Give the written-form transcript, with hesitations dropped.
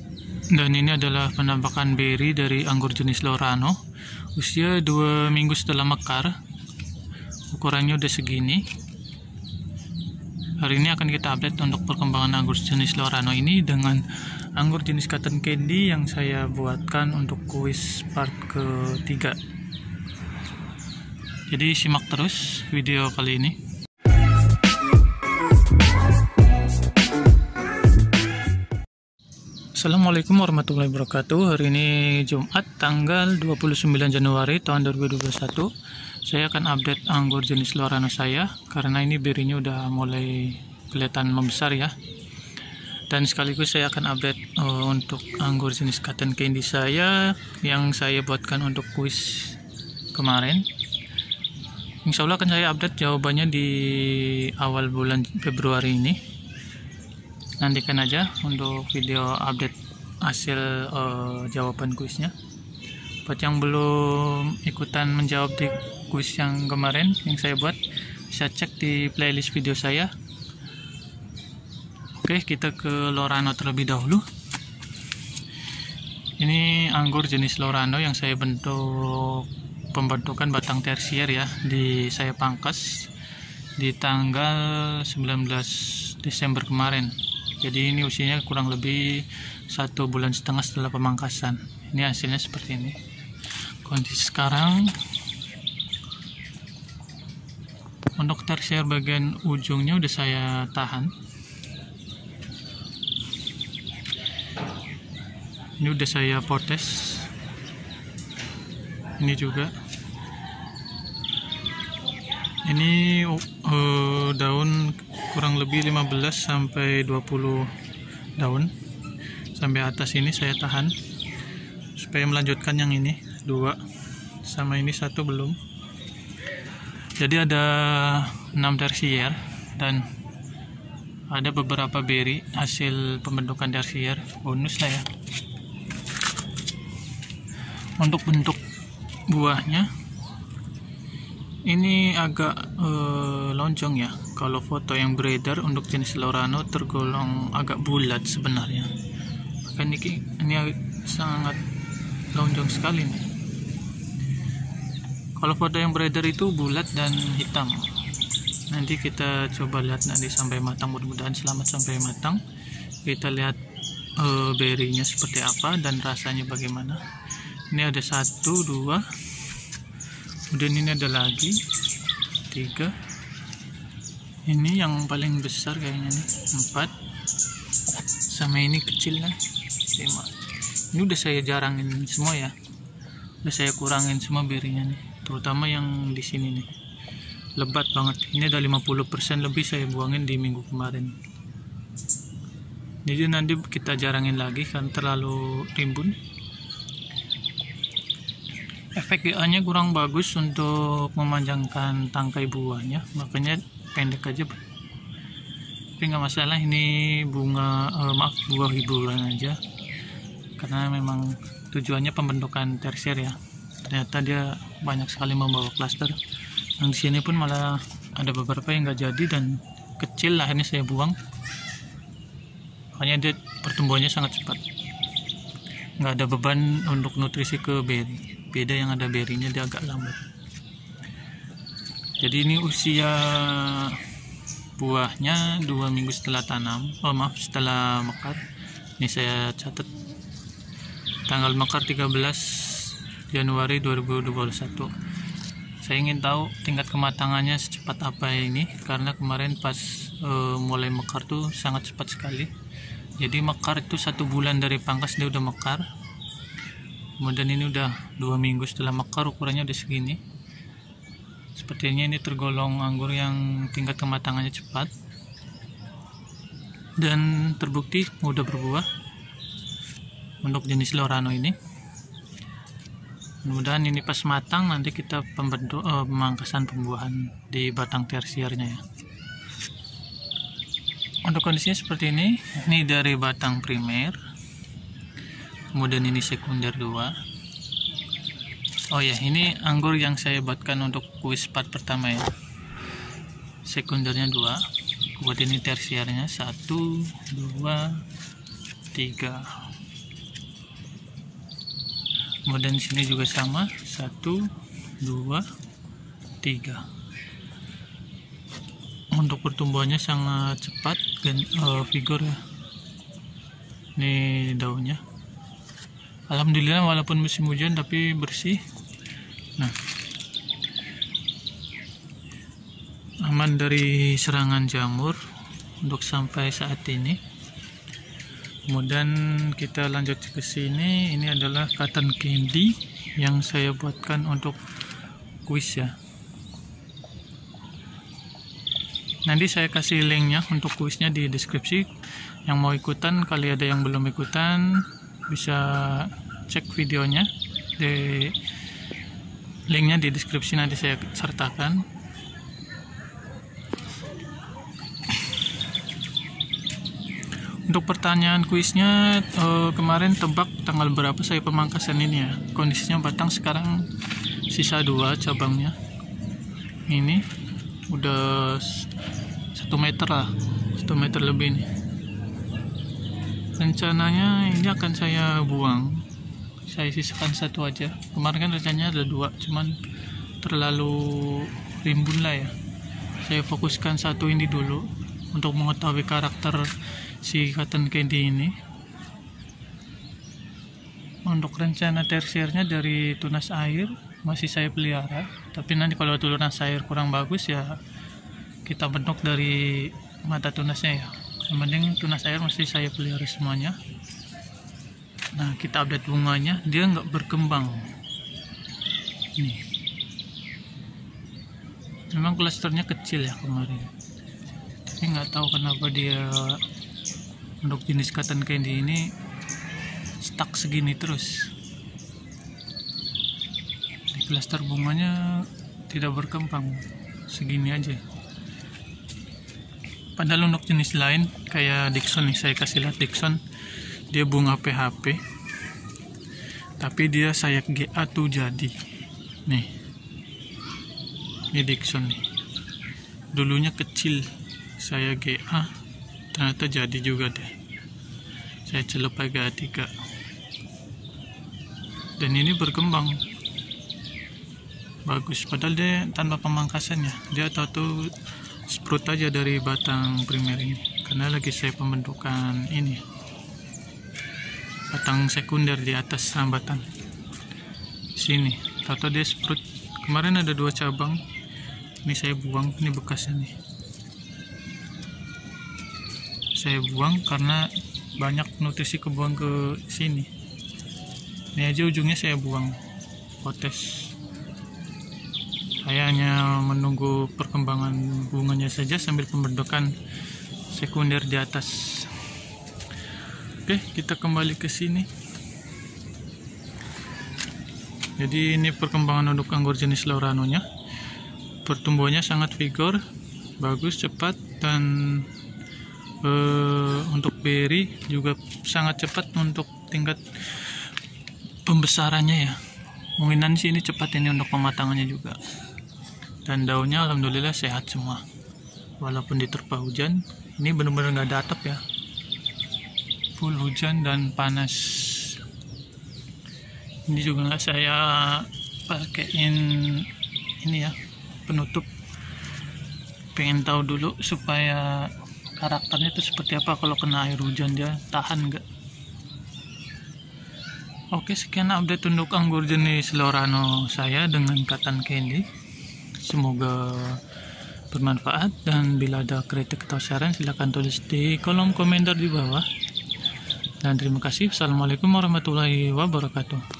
Dan ini adalah penampakan beri dari anggur jenis Lorano, usia 2 minggu setelah mekar. Ukurannya udah segini. Hari ini akan kita update untuk perkembangan anggur jenis Lorano ini dengan anggur jenis cotton candy yang saya buatkan untuk kuis part ketiga. Jadi simak terus video kali ini. Assalamualaikum warahmatullahi wabarakatuh. Hari ini Jumat tanggal 29 Januari tahun 2021. Saya akan update anggur jenis Lorano saya karena ini berinya udah mulai kelihatan membesar ya. Dan sekaligus saya akan update untuk anggur jenis cotton candy saya yang saya buatkan untuk kuis kemarin. Insya Allah akan saya update jawabannya di awal bulan Februari ini. Nantikan aja untuk video update hasil jawaban kuisnya. Buat yang belum ikutan menjawab di kuis yang kemarin yang saya buat, bisa cek di playlist video saya. Oke, kita ke Lorano terlebih dahulu. Ini anggur jenis Lorano yang saya bentuk pembentukan batang tersier ya, saya pangkas di tanggal 19 Desember kemarin. Jadi ini usianya kurang lebih 1,5 bulan setelah pemangkasan. Ini hasilnya seperti ini. Kondisi sekarang untuk tersier bagian ujungnya udah saya tahan. Ini udah saya potes. Ini juga. Ini daun kurang lebih 15 sampai 20 daun. Sampai atas ini saya tahan supaya melanjutkan yang ini 2, sama ini 1 belum. Jadi ada 6 tersier dan ada beberapa beri hasil pembentukan tersier bonus lah ya. Untuk bentuk buahnya ini agak lonjong ya. Kalau foto yang beredar untuk jenis Lorano tergolong agak bulat sebenarnya. Bahkan ini sangat lonjong sekali nih. Kalau foto yang beredar itu bulat dan hitam. Nanti kita coba lihat nanti sampai matang, mudah-mudahan selamat sampai matang. Kita lihat berinya seperti apa dan rasanya bagaimana. Ini ada 1, 2, kemudian ini ada lagi 3. Ini yang paling besar kayaknya nih 4, sama ini kecil lah 5. Ini udah saya jarangin semua ya, udah saya kurangin semua berinya nih, terutama yang di sini nih lebat banget. Ini ada 50% lebih saya buangin di minggu kemarin. Jadi nanti kita jarangin lagi kan terlalu rimbun. Efek GA-nya kurang bagus untuk memanjangkan tangkai buahnya, makanya pendek aja. Tapi nggak masalah, ini buah hiburan aja, karena memang tujuannya pembentukan tersier ya. Ternyata dia banyak sekali membawa klaster. Yang di sini pun malah ada beberapa yang nggak jadi dan kecil, akhirnya saya buang. Makanya dia pertumbuhannya sangat cepat, nggak ada beban untuk nutrisi ke beri. Beda yang ada berinya, dia agak lambat. Jadi ini usia buahnya 2 minggu setelah tanam. Setelah mekar. Ini saya catat tanggal mekar 13 Januari 2021. Saya ingin tahu tingkat kematangannya secepat apa ini, karena kemarin pas mulai mekar tuh sangat cepat sekali. Jadi mekar itu 1 bulan dari pangkas dia udah mekar. Kemudian ini udah 2 minggu setelah mekar, ukurannya udah segini. Sepertinya ini tergolong anggur yang tingkat kematangannya cepat dan terbukti mudah berbuah untuk jenis Lorano ini. Mudah-mudahan ini pas matang nanti kita pemangkasan pembuahan di batang tersiernya ya. Untuk kondisinya seperti ini. Ini dari batang primer. Kemudian ini sekunder 2. Oh ya, ini anggur yang saya buatkan untuk kuis part pertama ya. Sekundernya 2. Kemudian ini tersiernya 1, 2, 3. Kemudian di sini juga sama, 1 2 3. Untuk pertumbuhannya sangat cepat dan vigor ya. Ini daunnya. Alhamdulillah walaupun musim hujan tapi bersih. Nah, aman dari serangan jamur untuk sampai saat ini. Kemudian kita lanjut ke sini. Ini adalah cotton candy yang saya buatkan untuk kuis ya. Nanti saya kasih linknya untuk kuisnya di deskripsi. Yang mau ikutan, kali ada yang belum ikutan, bisa cek videonya. Linknya di deskripsi nanti saya sertakan. Untuk pertanyaan kuisnya, kemarin tebak tanggal berapa saya pemangkasan ini ya. Kondisinya batang sekarang sisa 2 cabangnya. Ini udah 1 meter lah, 1 meter lebih nih. Rencananya ini akan saya buang, saya sisakan 1 aja. Kemarin kan rencananya ada 2, cuman terlalu rimbun lah ya. Saya fokuskan 1 ini dulu untuk mengetahui karakter si cotton candy ini. Untuk rencana tersiernya dari tunas air masih saya pelihara, tapi nanti kalau tunas air kurang bagus ya kita bentuk dari mata tunasnya ya. Yang penting tunas air masih saya pelihara semuanya. Nah, kita update bunganya, dia nggak berkembang nih. Memang klasternya kecil ya kemarin, tapi nggak tahu kenapa dia untuk jenis cotton candy ini stuck segini terus. Di klaster bunganya tidak berkembang, segini aja. Padahal untuk jenis lain kayak Dickson nih, saya kasih lihat Dickson, dia bunga PHP tapi dia sayap GA tuh jadi nih. Ini Dickson nih, dulunya kecil, saya GA ternyata jadi juga deh. Saya celup agak 3 dan ini berkembang bagus, padahal dia tanpa pemangkasannya. Dia tahu sprout aja dari batang primer ini, karena lagi saya pembentukan ini batang sekunder di atas rambatan sini. Tahu dia sprout. Kemarin ada 2 cabang, ini saya buang, ini bekasnya nih. Saya buang karena banyak nutrisi kebuang ke sini. Ini aja ujungnya saya buang, potes. Saya hanya menunggu perkembangan bunganya saja sambil pembentukan sekunder di atas. Oke, kita kembali ke sini. Jadi ini perkembangan untuk anggur jenis Lauranonya. Pertumbuhannya sangat vigor, bagus, cepat, dan untuk berry juga sangat cepat untuk tingkat pembesarannya ya. Mungkinan sih ini cepat ini untuk pematangannya juga. Dan daunnya alhamdulillah sehat semua, walaupun diterpa hujan. Ini benar-benar nggak ada atap ya, full hujan dan panas. Ini juga nggak saya pakein ini ya, penutup. Pengen tahu dulu supaya karakternya itu seperti apa kalau kena air hujan, dia tahan nggak. Oke, sekian update untuk anggur jenis Laurano saya dengan cotton candy. Semoga bermanfaat, dan bila ada kritik atau saran silahkan tulis di kolom komentar di bawah. Dan terima kasih. Assalamualaikum warahmatullahi wabarakatuh.